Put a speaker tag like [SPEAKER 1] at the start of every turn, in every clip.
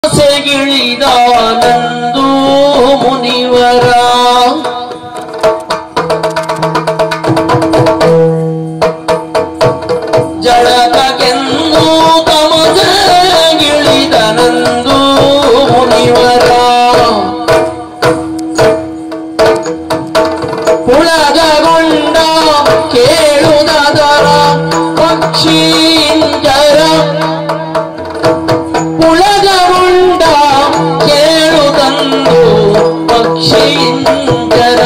[SPEAKER 1] ಸೆಗಿಳಿದಾನಂದು ಮುನಿವರ ಜಳಕಗೆಂದು ತಮಸೆಗಿಳಿದನಂದು ಮುನಿವರ ಪುಳಗಗೊಂಡ ಕೇಳುವುದರ ಪಕ್ಷೀಂಜರ ಪುಳಗಗೊಂಡ ಕೇಳುವುದಂದು ಪಕ್ಷೀಂಜರ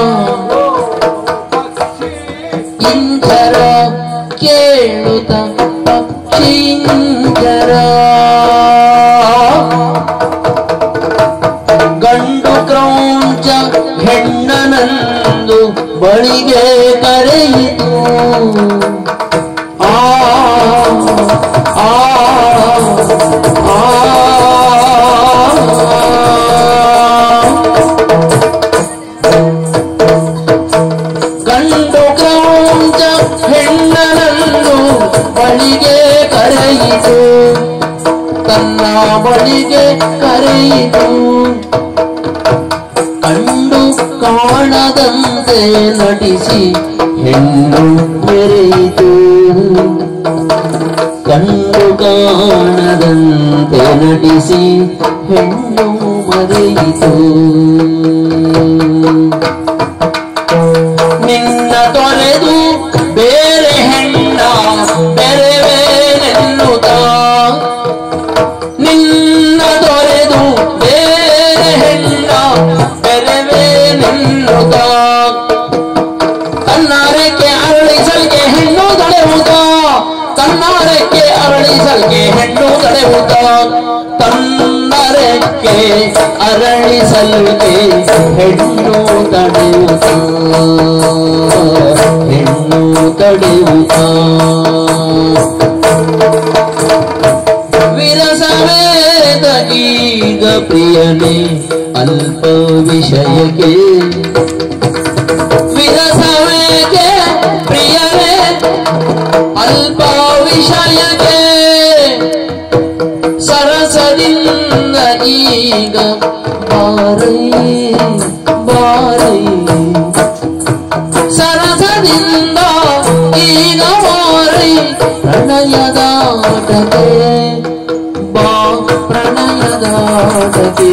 [SPEAKER 1] ಇಂಜರ ಕೇಳುತ್ತ ಪಕ್ಷೀಂಜರ ಗಂಡು ಕ್ರೌಂಚ ಹೆಣ್ಣನಂದು ಬಳಿಗೆ ಕರೆಯಿತು ಗಂಡು ಕ್ರೌಂಚ ಹೆಣ್ಣನಂದು ಬಳಿಗೆ ಕರೆಯಿತು ತನ್ನ ಬಳಿಗೆ ಕರೆಯಿತು ಕಂಡು ಕಾಣದಂತೆ ನಟಿಸಿ ಹೆಣ್ಣು ಮೆರೆಯಿತು ಕಂಡು ಕಾಣದಂತೆ ನಟಿಸಿ ಹೆಣ್ಣು ಮರೆಯಿತು ನಿನ್ನ ತೊರೆದು ಬೇರೆ ಹೆಣ್ಣ ಬೆರೆವೇನೆನ್ನುತ್ತ ನಿನ್ನ ತೊರೆದು ಬೇರೆ ಹೆಣ್ಣ ಬೆರೆವೇನೆನ್ನುತ್ತ ತನ್ನಾರಕ್ಕೆ ಅರಳಿಸಲ್ಗೆ ಹೆಣ್ಣು ತಡೆಯುವುದ ತನ್ನಾರಕ್ಕೆ ಅರಳಿಸಲ್ಗೆ ಹೆಣ್ಣು ತಡೆಯುವುದ ತನ್ನರಕ್ಕೆ ಅರಳಿಸಲ್ಗೆ ಹೆಣ್ಣು ತಡೆಯುತ್ತ ಹೆಣ್ಣು ತಡೆಯುತ್ತ ವಿರಸವೇದ ಈಗ ಪ್ರಿಯನೇ ಅಲ್ಪ ವಿಷಯಕ್ಕೆ ವಿರಸವೇಗೆ ಪ್ರಿಯನೇ ಅಲ್ಪ ವಿಷಯಕ್ಕೆ ಸರಸದಿಂದ ಈಗ ಬಾರೈ ಬಾರೈ ಸರಸದಿಂದ ಈಗ ಬಾರೈ ಪ್ರಣಯದಾಟಕ್ಕೆ ಬಾ ಪ್ರಣಯದಾಟಕ್ಕೆ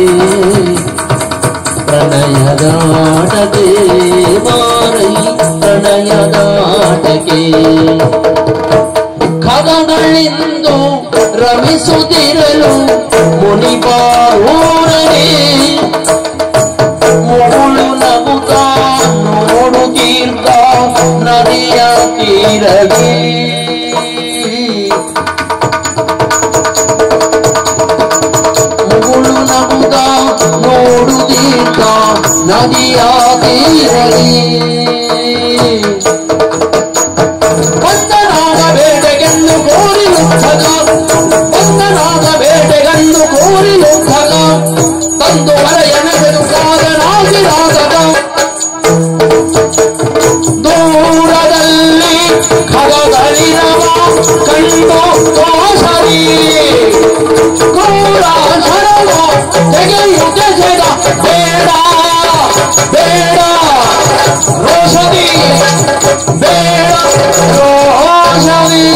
[SPEAKER 1] ಪ್ರಣಯದಾಟಕ್ಕೆ ಬಾರೈ ಪ್ರಣಯದಾಟಕ್ಕೆ ಖಗಗಳಿಂದು ರಮಿಸುತ್ತಿರಲು ಮುನಿಪಾರೂರನೇ ಮುಗುಳು ನಗುತ್ತ ನೋಡುತ್ತೀರ್ಥ ನದಿಯ ತೀರಗೆ ಮುಗುಳು ನಗುತ್ತ ನೋಡುತ್ತೀರ್ಥ ನದಿಯ ತೀರಗೆ ಒಂದನಾದ ಬೇಟೆಗೆಂದು ಕೋರಿಲು ಖಗ ಒಂದನಾದ ಬೇಟೆಗೆಂದು ಕೋರಿಲು ಖಗ ತಂದು ವರೆಯ ನೆಗೆದು ಕಾದನಾಗಿರಾಗದ ದೂರದಲ್ಲಿ ಖಗಗಳಿರವ ಕಂಡು ತೋಸರಿ ಕ್ರೂರ ಶರವ ತೆಗೆಯುತ್ತೆ ಜಗ ಬೇಡ ಬೇಡ ರೋಷದಿ ಬೇಡ ರೋಷದಿ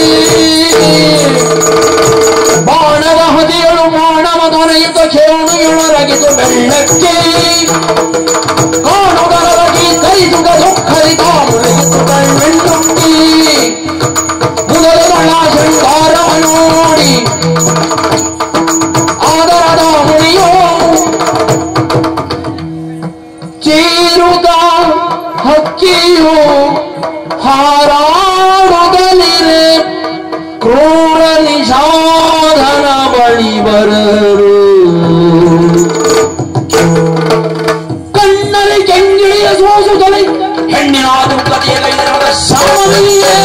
[SPEAKER 1] ಬಾಣವ ಹದಿಯಳು ಬಾಣವ ದೊರೆಯುತ್ತ ಕೇಳು ಎಳರಗಿತು ಬೆಳ್ಳಕ್ಕೆ ಕಾಣುಗರಗಿ ಕೈದುಗ ದುಃಖರಿತ ಮುಳಿಯಿತು ಕಣ್ಣೆಂಡುಂಟಿ ಮುದಲಗಳ ಶೃಂಗಾರವ ನೋಡಿ ಆದರದ ಮುಳಿಯೋ ಚೀರುದ ಹಕ್ಕಿಯು ಹಾರಾಡುಗಲಿರೆ ಕ್ರೂರ ನಿಷಾಧನ ಬಳಿ ಬರರು ಕಣ್ಣಲ್ಲಿ ಕೆಂಗಿಳಿಯ ಸೋಸುಗಲಿ ಹೆಣ್ಣಿನ ದುಃಖತೆಯ ಕೈದಿರುವ ಸಾಮನಿಯೇ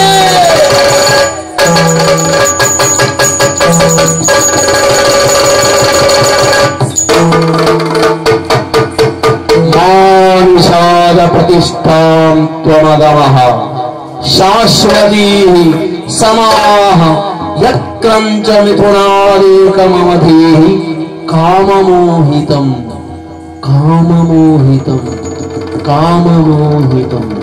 [SPEAKER 1] ಮಾನುಷಾದ ಪ್ರತಿಷ್ಠಾಂ ತ್ವಮಗಮಃ ಶಾಶ್ವತೀ समाह यक्रंच मिथुनादेकमवधीः ಕಾಮಮೋಹಿತಂ ಕಾಮಮೋಹಿತಂ ಕಾಮಮೋಹಿತಂ